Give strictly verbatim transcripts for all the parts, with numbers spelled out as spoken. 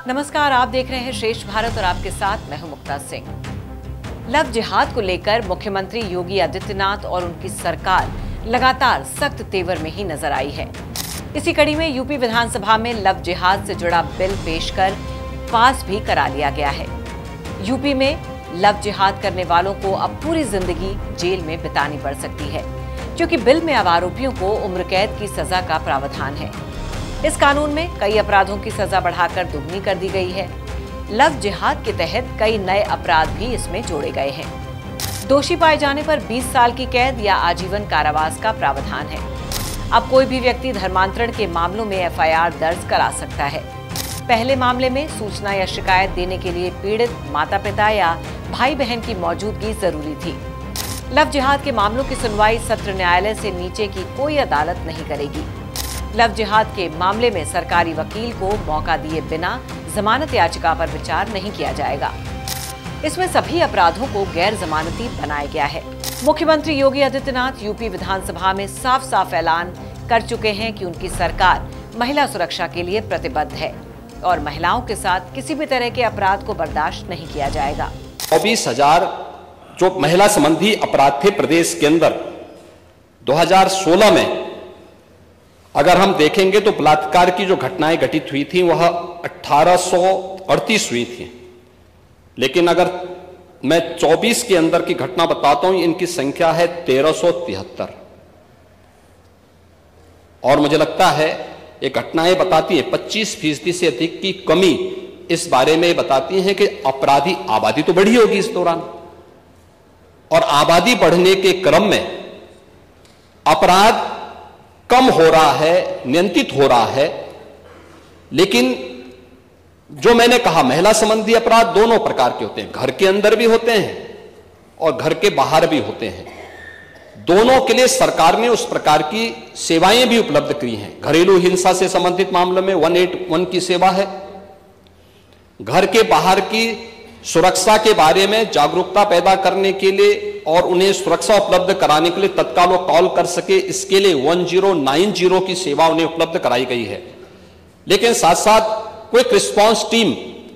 नमस्कार, आप देख रहे हैं श्रेष्ठ भारत और आपके साथ मैं हूं मुक्ता सिंह। लव जिहाद को लेकर मुख्यमंत्री योगी आदित्यनाथ और उनकी सरकार लगातार सख्त तेवर में ही नजर आई है। इसी कड़ी में यूपी विधानसभा में लव जिहाद से जुड़ा बिल पेश कर पास भी करा लिया गया है। यूपी में लव जिहाद करने वालों को अब पूरी जिंदगी जेल में बितानी पड़ सकती है, क्योंकि बिल में अब आरोपियों को उम्र कैद की सजा का प्रावधान है। इस कानून में कई अपराधों की सजा बढ़ाकर दुगनी कर दी गई है। लव जिहाद के तहत कई नए अपराध भी इसमें जोड़े गए हैं। दोषी पाए जाने पर बीस साल की कैद या आजीवन कारावास का प्रावधान है। अब कोई भी व्यक्ति धर्मांतरण के मामलों में एफ आई आर दर्ज करा सकता है। पहले मामले में सूचना या शिकायत देने के लिए पीड़ित माता पिता या भाई बहन की मौजूदगी जरूरी थी। लव जिहाद के मामलों की सुनवाई सत्र न्यायालय से नीचे की कोई अदालत नहीं करेगी। लव जिहाद के मामले में सरकारी वकील को मौका दिए बिना जमानत याचिका पर विचार नहीं किया जाएगा। इसमें सभी अपराधों को गैर जमानती बनाया गया है। मुख्यमंत्री योगी आदित्यनाथ यूपी विधानसभा में साफ साफ ऐलान कर चुके हैं कि उनकी सरकार महिला सुरक्षा के लिए प्रतिबद्ध है और महिलाओं के साथ किसी भी तरह के अपराध को बर्दाश्त नहीं किया जाएगा। चौबीस हजार जो महिला संबंधी अपराध थे प्रदेश के अंदर दो हज़ार सोलह में अगर हम देखेंगे तो बलात्कार की जो घटनाएं घटित हुई थी वह अठारह सौ अड़तीस हुई थी, लेकिन अगर मैं चौबीस के अंदर की घटना बताता हूं, इनकी संख्या है तेरह सौ तिहत्तर। और मुझे लगता है ये घटनाएं बताती है पच्चीस फीसदी से अधिक की कमी इस बारे में बताती हैं कि अपराधी आबादी तो बढ़ी होगी इस दौरान, और आबादी बढ़ने के क्रम में अपराध कम हो रहा है, नियंत्रित हो रहा है। लेकिन जो मैंने कहा, महिला संबंधी अपराध दोनों प्रकार के होते हैं, घर के अंदर भी होते हैं और घर के बाहर भी होते हैं। दोनों के लिए सरकार ने उस प्रकार की सेवाएं भी उपलब्ध की हैं। घरेलू हिंसा से संबंधित मामलों में एक सौ इक्यासी की सेवा है। घर के बाहर की सुरक्षा के बारे में जागरूकता पैदा करने के लिए और उन्हें सुरक्षा उपलब्ध कराने के लिए तत्काल वो कॉल कर सके, इसके लिए एक हज़ार नब्बे की सेवा उन्हें उपलब्ध कराई गई है। लेकिन साथ साथ क्विक रिस्पांस टीम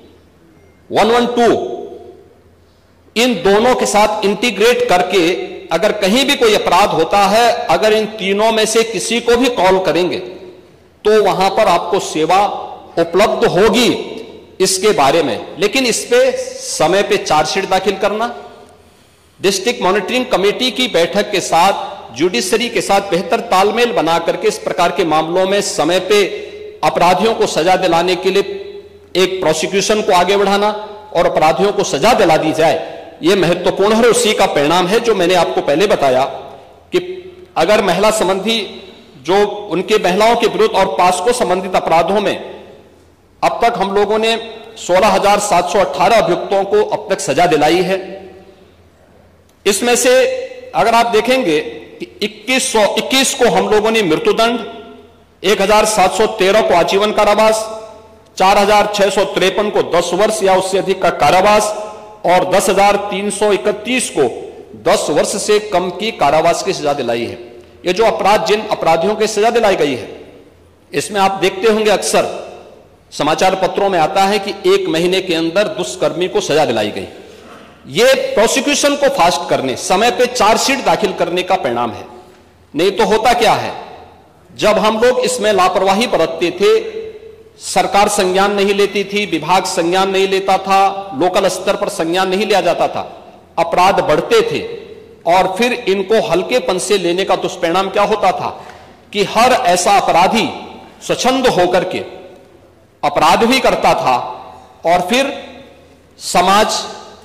एक सौ बारह इन दोनों के साथ इंटीग्रेट करके अगर कहीं भी कोई अपराध होता है, अगर इन तीनों में से किसी को भी कॉल करेंगे तो वहां पर आपको सेवा उपलब्ध होगी इसके बारे में। लेकिन इस पे समय पे चार्जशीट दाखिल करना, डिस्ट्रिक्ट मॉनिटरिंग कमेटी की बैठक के साथ जुडिशरी के साथ बेहतर तालमेल बना करके इस प्रकार के मामलों में समय पे अपराधियों को सजा दिलाने के लिए एक प्रोसिक्यूशन को आगे बढ़ाना और अपराधियों को सजा दिला दी जाए, यह महत्वपूर्ण है। उसी का परिणाम है जो मैंने आपको पहले बताया कि अगर महिला संबंधी जो उनके महिलाओं के विरुद्ध और पास्को संबंधित अपराधों में अब तक हम लोगों ने सोलह हजार सात सौ अठारह अभियुक्तों को अब तक सजा दिलाई है। इसमें से अगर आप देखेंगे कि इक्कीस सौ इक्कीस को हम लोगों ने मृत्युदंड, एक हजार सात सौ तेरह को आजीवन कारावास, चार हजार छह सौ तिरपन को दस वर्ष या उससे अधिक का कारावास और दस हजार तीन सौ इकतीस को दस वर्ष से कम की कारावास की सजा दिलाई है। ये जो अपराध जिन अपराधियों की सजा दिलाई गई है, इसमें आप देखते होंगे अक्सर समाचार पत्रों में आता है कि एक महीने के अंदर दुष्कर्मी को सजा दिलाई गई। यह प्रोसिक्यूशन को फास्ट करने, समय पे चार्जशीट दाखिल करने का परिणाम है। नहीं तो होता क्या है, जब हम लोग इसमें लापरवाही बरतते थे, सरकार संज्ञान नहीं लेती थी, विभाग संज्ञान नहीं लेता था, लोकल स्तर पर संज्ञान नहीं लिया जाता था, अपराध बढ़ते थे और फिर इनको हल्केपन से लेने का दुष्परिणाम क्या होता था कि हर ऐसा अपराधी स्वच्छंद होकर के अपराध भी करता था और फिर समाज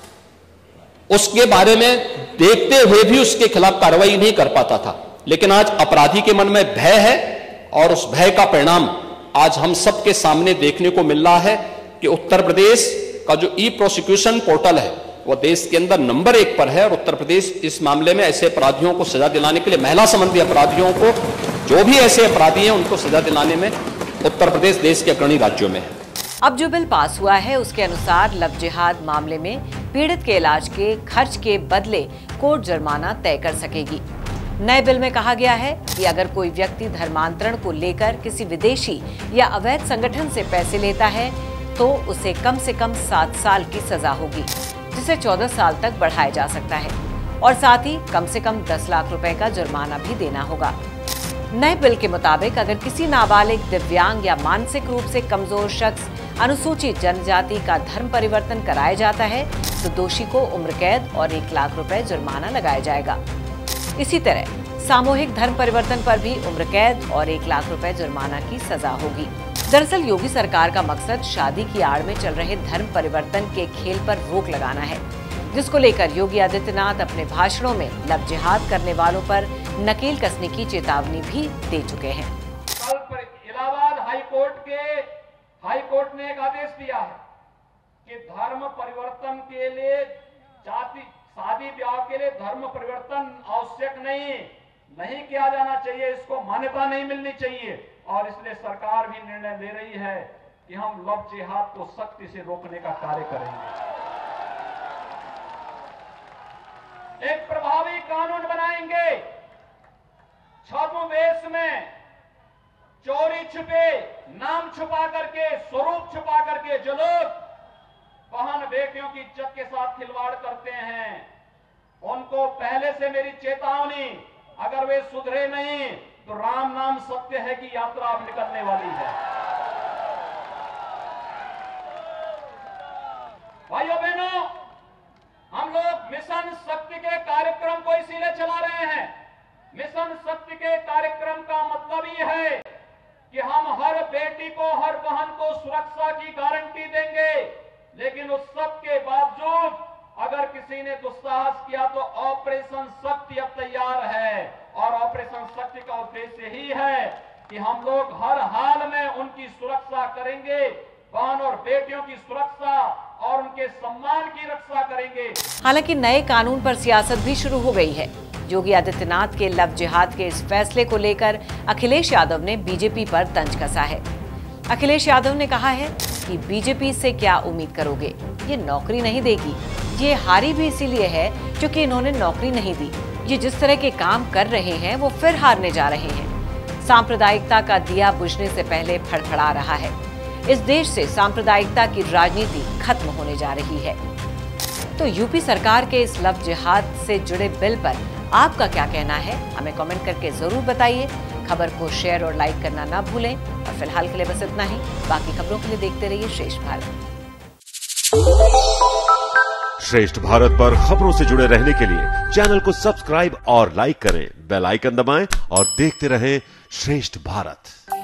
उसके बारे में देखते हुए भी उसके खिलाफ कार्रवाई नहीं कर पाता था। लेकिन आज अपराधी के मन में भय है और उस भय का परिणाम आज हम सबके सामने देखने को मिल रहा है कि उत्तर प्रदेश का जो ई प्रोसिक्यूशन पोर्टल है वो देश के अंदर नंबर एक पर है और उत्तर प्रदेश इस मामले में ऐसे अपराधियों को सजा दिलाने के लिए, महिला संबंधी अपराधियों को, जो भी ऐसे अपराधी हैं उनको सजा दिलाने में उत्तर प्रदेश देश के अग्रणी राज्यों में है। अब जो बिल पास हुआ है उसके अनुसार लव जिहाद मामले में पीड़ित के इलाज के खर्च के बदले कोर्ट जुर्माना तय कर सकेगी। नए बिल में कहा गया है कि अगर कोई व्यक्ति धर्मांतरण को लेकर किसी विदेशी या अवैध संगठन से पैसे लेता है तो उसे कम से कम सात साल की सजा होगी, जिसे चौदह साल तक बढ़ाया जा सकता है और साथ ही कम से कम दस लाख रुपए का जुर्माना भी देना होगा। नए बिल के मुताबिक अगर किसी नाबालिग, दिव्यांग या मानसिक रूप से कमजोर शख्स अनुसूचित जनजाति का धर्म परिवर्तन कराया जाता है तो दोषी को उम्र कैद और एक लाख रुपए जुर्माना लगाया जाएगा। इसी तरह सामूहिक धर्म परिवर्तन पर भी उम्र कैद और एक लाख रुपए जुर्माना की सजा होगी। दरअसल योगी सरकार का मकसद शादी की आड़ में चल रहे धर्म परिवर्तन के खेल पर रोक लगाना है, जिसको लेकर योगी आदित्यनाथ अपने भाषणों में लव जिहाद करने वालों पर नकेल कसने की चेतावनी भी दे चुके हैं। कल इलाहाबाद हाई कोर्ट के हाई कोर्ट ने एक आदेश दिया है कि धर्म परिवर्तन के लिए जाति शादी ब्याह के लिए धर्म परिवर्तन आवश्यक नहीं नहीं किया जाना चाहिए, इसको मान्यता नहीं मिलनी चाहिए और इसलिए सरकार भी निर्णय ले रही है कि हम लव जिहाद को सख्ती से रोकने का कार्य करेंगे। एक प्रभावी कानून बनाएंगे। छद्मवेश में चोरी छुपे, नाम छुपा करके, स्वरूप छुपा करके जो लोग बहन बेटियों की इज्जत के साथ खिलवाड़ करते हैं, उनको पहले से मेरी चेतावनी, अगर वे सुधरे नहीं तो राम नाम सत्य है की यात्रा अब निकलने वाली है। भाइयों बहनों, हम लोग मिशन शक्ति के कार्यक्रम को इसीलिए चला रहे हैं। मिशन शक्ति के कार्यक्रम का मतलब ही है कि हम हर बेटी को, हर बहन को सुरक्षा की गारंटी देंगे, लेकिन उस सब के बावजूद अगर किसी ने दुस्साहस किया तो ऑपरेशन शक्ति अब तैयार है और ऑपरेशन शक्ति का उद्देश्य ही है कि हम लोग हर हाल में उनकी सुरक्षा करेंगे, बहन और बेटियों की सुरक्षा और उनके सम्मान की रक्षा करेंगे। हालांकि नए कानून पर सियासत भी शुरू हो गई है। योगी आदित्यनाथ के लव जिहाद के इस फैसले को लेकर अखिलेश यादव ने बीजेपी पर तंज कसा है। अखिलेश यादव ने कहा है कि बीजेपी से क्या उम्मीद करोगे, ये नौकरी नहीं देगी। ये हारी भी इसीलिए है क्योंकि इन्होंने नौकरी नहीं दी। ये जिस तरह के काम कर रहे हैं वो फिर हारने जा रहे हैं। सांप्रदायिकता का दिया बुझने से पहले फड़फड़ा रहा है। इस देश से सांप्रदायिकता की राजनीति खत्म होने जा रही है। तो यूपी सरकार के इस लव जिहाद से जुड़े बिल पर आपका क्या कहना है, हमें कमेंट करके जरूर बताइए। खबर को शेयर और लाइक करना ना भूलें और फिलहाल के लिए बस इतना ही। बाकी खबरों के लिए देखते रहिए श्रेष्ठ भारत। श्रेष्ठ भारत पर खबरों से जुड़े रहने के लिए चैनल को सब्सक्राइब और लाइक करें, बेल आइकन दबाएं और देखते रहें श्रेष्ठ भारत।